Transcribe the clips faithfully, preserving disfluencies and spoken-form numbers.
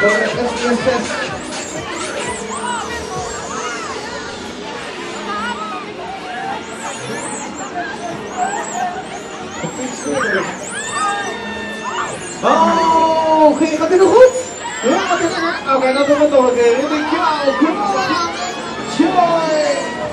Yes, yes, yes. Oh, oké, gaat dit nog goed? Ja, gaat dit nog goed? Oké, dat doen we nog een keer. Here we go, come on, joy!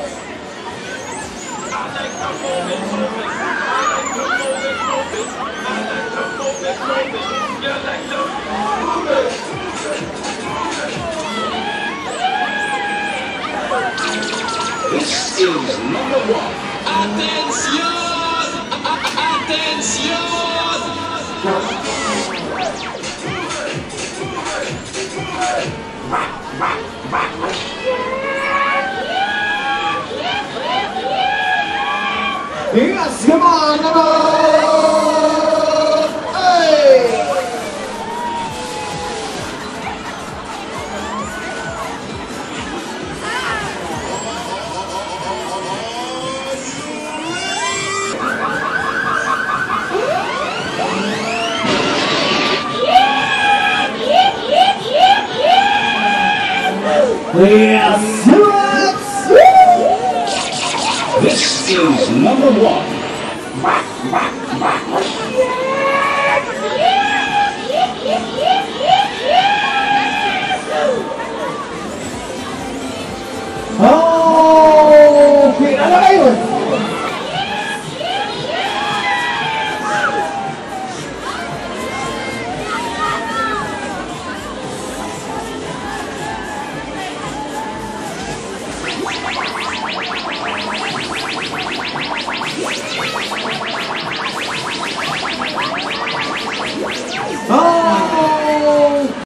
This is number one. Attention! Attention! Yes, come on, come on! Hey! Yes, yes! This is number one. Oh, okay, ano kayo?